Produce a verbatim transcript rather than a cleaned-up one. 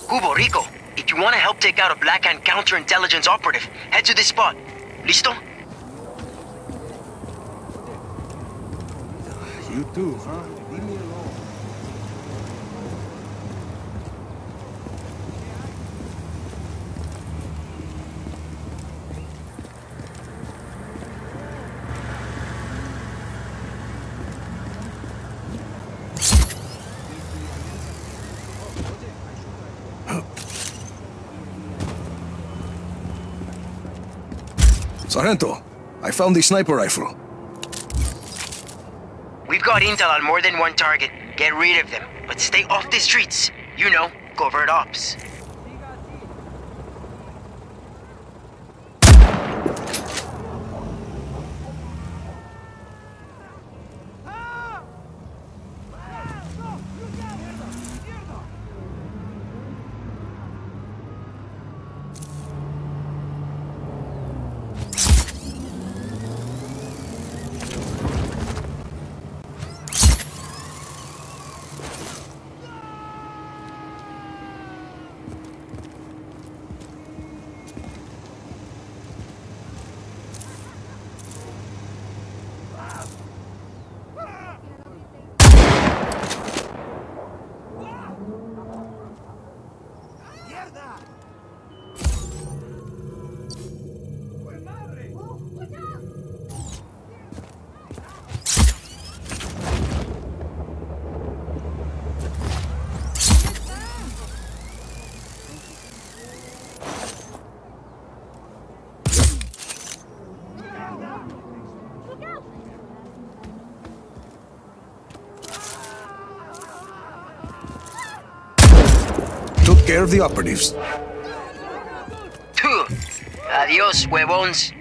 Cubo, Rico, if you want to help take out a Black Hand counterintelligence operative, head to this spot. Listo? You too, huh? Leave me alone. Sargento, I found the sniper rifle. We've got intel on more than one target. Get rid of them, but stay off the streets. You know, covert ops. Took care of the operatives. Adios, huevones.